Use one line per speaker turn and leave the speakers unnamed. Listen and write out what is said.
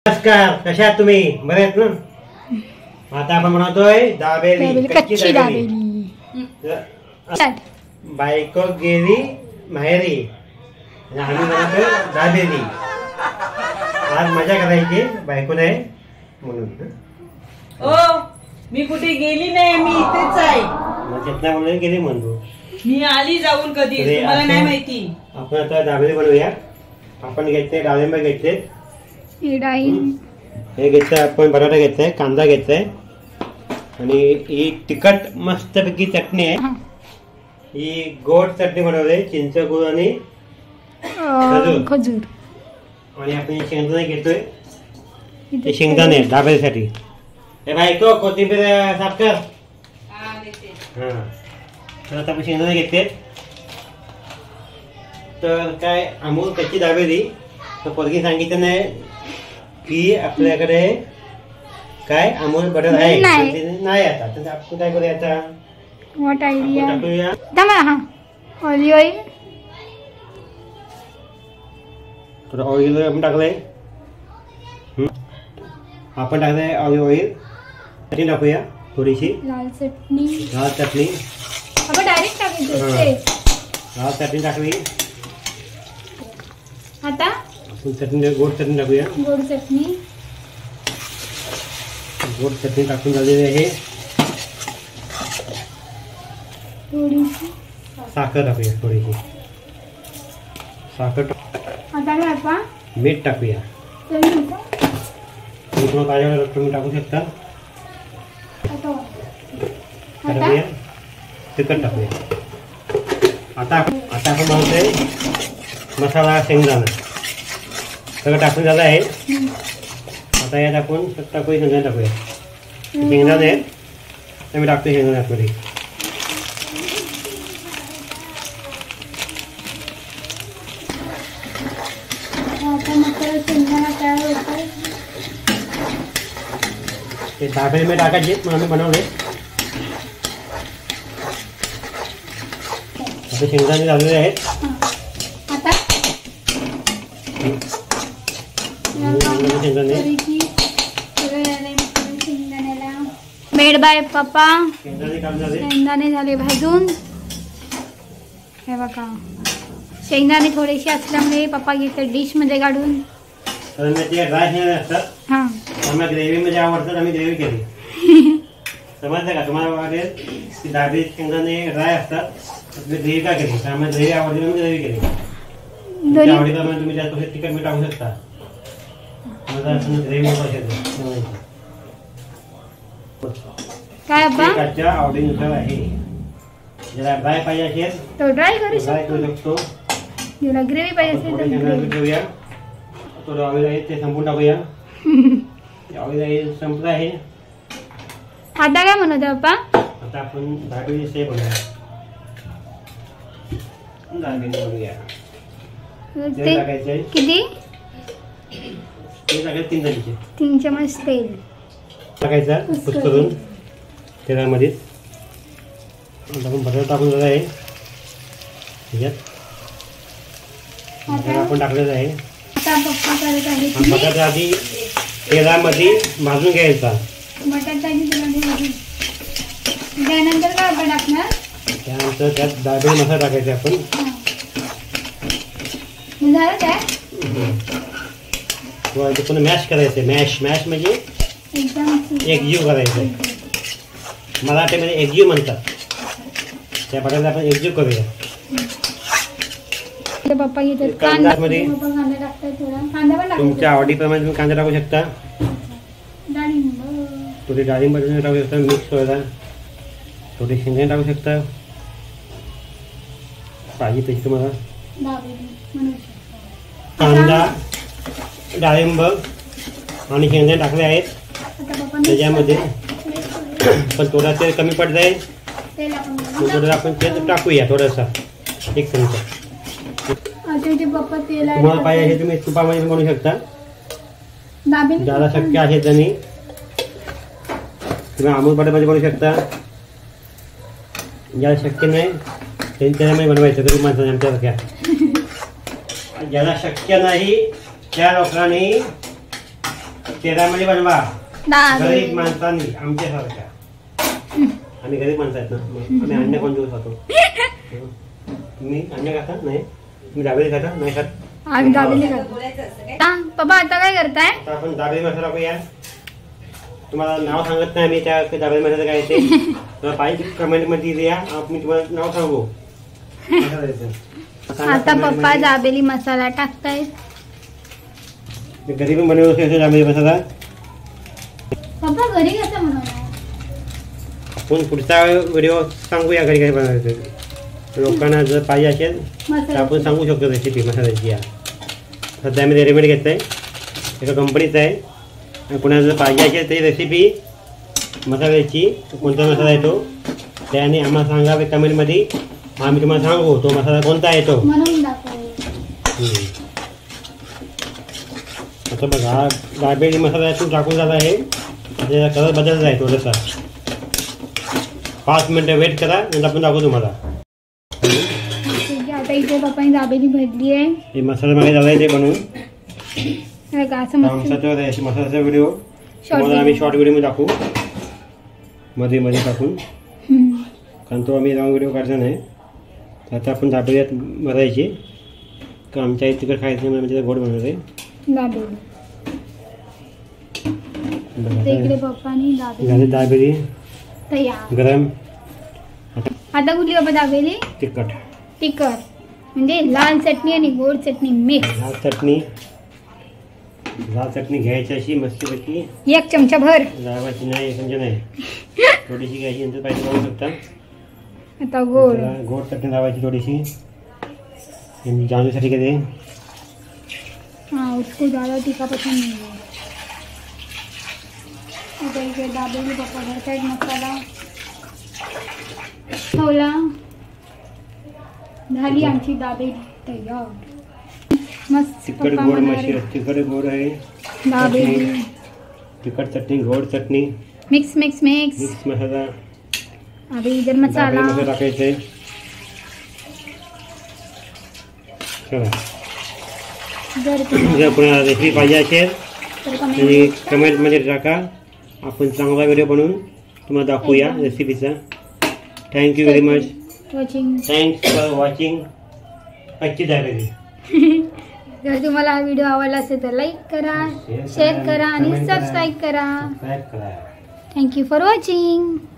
नमस्कार, कशा आहात तुम्ही? बरे आहेत ना? आता आपण बनवतोय दाबेली, कच्ची दाबेली. बायको गेली माहेरी आणि आम्ही बनवतोय दाबेली. आज मजा करायची, बायको नाही म्हणून.
ओ मी कुठे गेली नाही, मी इथेच आहे.
मग चेतना म्हणून गेली म्हणतो.
मी आली जाऊन कधी, तुम्हाला नाही माहिती.
आपण आता दाबेली बनवूया. आपण घेतले डाळिंब घेतले, हे घेतलंय आपण, बटाटा घेतलाय, कांदा घेतलाय आणि ही तिखट मस्तपैकी चटणी आहे. ही गोड चटणी बनवली, चिंच गुळ आणि खजूर. आणि आपण शेंगदाणे घेतोय, ते शेंगदाणे दाबेसाठी. हे बायको कोथिंबीर साफ कर. हा, तर आता आपण शेंगदाणे घेतले. तर काय अमूल कच्ची दाबेली. तर पोरगी सांगितलं नाही की आपल्याकडे काय अमूल बटर आहे नाही. आता तर आपण काय करूया आता,
व्हॉट आयडिया
टाकूया
ऑलिव्ह ऑइल.
तर ऑइल आपण टाकलंय, आपण टाकलंय ऑलिव्ह ऑइल. चटणी टाकूया थोडीशी,
लाल चटणी.
आपण
डायरेक्ट टाकायचं.
लाल चटणी टाकली.
आता
आपण चटणी, गोड चटणी टाकूया.
गोड चटणी
टाकून झालेली आहे.
थोडीशी
साखर टाकूया, थोडीशी साखर.
आता
मीठ टाकूया. तुम्ही पाहिजे तुम्ही टाकू शकता. तिखट टाकूया. आता आपण बनवतोय मसाला शेंगदाणा. सगळं टाकून झालं आहे. आता यात आपण टाकूया शेंगदाणे. टाकूया शेंगदाणे, मी टाकतो शेंगदाणे आतमध्ये. ते दाबेली मी टाकायचे म्हणून आम्ही बनवले. आता शेंगदाणे झालेले आहेत.
मेड बाय पप्पा. शेंगदाणे झाले भाजून. हे बघा, शेंगदाणे थोडेसे असल्यामुळे पप्पा घेते डिश मध्ये काढून.
हा, ग्रेव्ही मध्ये आवडतात, आम्ही ग्रेव्ही केली. समजलं का तुम्हाला? वाटेल की दाबेली शेंगदाणे ड्राय असतात, ग्रेव्ही का केली? त्यामुळे ग्रेव्ही आवडली म्हणून ग्रेव्ही केली. आवडीप्रमाणे तुम्ही त्यात तिखट मीठ टाकू शकता.
काय
आवडीनुसार आहे. ज्याला ड्राय पाहिजे असेल
तो ड्राय करू
शकतो.
ज्याला ग्रेव्ही पाहिजे असेल
ठेवूया. थोडं ऑइल आहे ते संपून टाकूया. ऑइल आहे संपलं आहे.
आता काय म्हणत पप्पा?
आता आपण दाबेली शेप बनवूया.
किती?
3
चमच तेल
टाकायचा करून तेलामध्ये. आपण बटाटा टाकून झाला आहे. आपण टाकलेलं आहे. बटाटा आधी तेलामध्ये भाजून घ्यायचा.
त्यानंतर काय आपण टाकणार?
त्यानंतर त्यात दाबेली मसाला टाकायचा आपण.
झालं काय?
पुन्हा मॅश करायचं. मॅश म्हणजे एकजीव करायचं. मराठीमध्ये एकजीव म्हणतात. त्या बटाट्याला आपण एकजीव करूया.
पप्पा
कांद्यामध्ये तुमच्या आवडीप्रमाणे तुम्ही कांदा टाकू शकता. थोडी डाळिंब टाकू शकता मिक्स व्हायला. थोडी शेंगदाणे टाकू शकता पाहिजे तशी तुम्हाला. कांदा, डाळिंब आणि शेंगदाणे टाकले आहेत त्याच्यामध्ये. पण थोडा तेल कमी पडत आहे, थोडं आपण तेल टाकूया. थोडंसं 1 चमचा. तुम्हाला पाहिजे असेल तुम्ही तुपामध्ये बनवू शकता. ज्याला शक्य आहे त्यांनी तुम्ही अमूल बटरमध्ये बनवू शकता. ज्याला शक्य नाही त्यांनी त्याच्यामध्ये बनवायचं. गरीब माणसाने आमच्यासारख्या ज्याला शक्य नाही त्या लोकांनी तेलामध्ये बनवा
दाबेली
गरीब माणसांनी आमच्यासारख्या. आम्ही गरीब माणसं आहेत ना, मग आम्ही अन्य कोण दिवस खातो. तुम्ही अन्य खाता नाही, तुम्ही दाबेली खाता नाही खात.
आम्ही दाबेली खातो. पप्पा आता काय करताय?
आता आपण दाबेली मसाला करूया. तुम्हाला नाव सांगत नाही आम्ही त्या दाबेली मसाला काय ते. तुम्हाला पाहिजे कमेंट मध्ये द्या, मी तुम्हाला नाव सांगू.
आता पप्पा दाबेली मसाला टाकतायत.
घरी पण बनवू शकतो दाबेली मसाला.
पप्पा घरी कसं बनवणार?
आपण पुढचा व्हिडिओ सांगूया घरी काय बनवायचं. लोकांना जर पाहिजे असेल तर आपण सांगू शकतो रेसिपी मसाल्याची. या सध्या आम्ही रेडीमेड घेत आहे, एका कंपनीचं आहे. आणि कोणाला जर पाहिजे असेल तरी रेसिपी मसाल्याची, कोणता मसाला येतो त्याने आम्हाला सांगावे कमेंटमध्ये. आम्ही तुम्हाला सांगू तो मसाला कोणता येतो.
म्हणून दाखव.
आता बघा दाबेली मसाला यातून टाकून झाला आहे. त्याचा कलर बदलला आहे थोडासा. 5 मिनिटं वेट करा, नंतर आपण दाखवू तुम्हाला.
ठीक आहे, आता इथे पप्पाने दाबेली भरली आहे.
हे मसाला मागे झाला आहे ते बनवून.
असं मस्त
मसाल्याचा व्हिडिओ तुम्हाला आम्ही शॉर्ट व्हिडिओ दाखवू मध्ये मध्ये टाकून. कारण तो आम्ही लॉंग व्हिडिओ काढला नाही. तर आता आपण दाबेलीत भरायची. तर आमच्या इथे तिकडे खायचं नाही, म्हणजे गोड बनवणार आहे
दाबेली. इकडे पप्पानी
झाली दाबेली
तयार.
गरम.
आता कुठली बाबा दाबेली?
तिखट.
तिखट म्हणजे लाल चटणी आणि गोड चटणी मिक्स.
लाल चटणी घ्यायची अशी मस्तपैकी
1 चमचा भर
लावायची नाही, 1 चमचा नाही, थोडीशी घ्यायची. नंतर पाहिजे लावू शकता.
आता गोड
गोड चटणी लावायची थोडीशी जानूसाठी के.
हाँ उसको ज़्यादा तीखा पसंद नहीं है. इकडे दाबेली पप्पा भरतायत मसाला. ठेवला. झाली आमची दाबेली तयार. मस्त
तिखट
पप्पा
गोड
म्हणणार
मशी. तिखट गोड आहे
दाबेली.
तिखट चटणी गोड चटणी
मिक्स मिक्स मिक्स.
मिक्स मसाला.
अभी इधर मसाला
टाकायचं आहे. चला जर कोणाला रेसिपी पाहिजे असेल तर कमेंटमध्ये टाका. आपण चांगला व्हिडिओ बनवून तुम्हाला दाखवूया रेसिपीचा. Thank you very much. Thanks for watching kachchi dabeli.
जर तुम्हाला हा व्हिडिओ आवडला असेल तर लाईक करा, शेअर करा आणि सबस्क्राईब करा. Thank you for watching.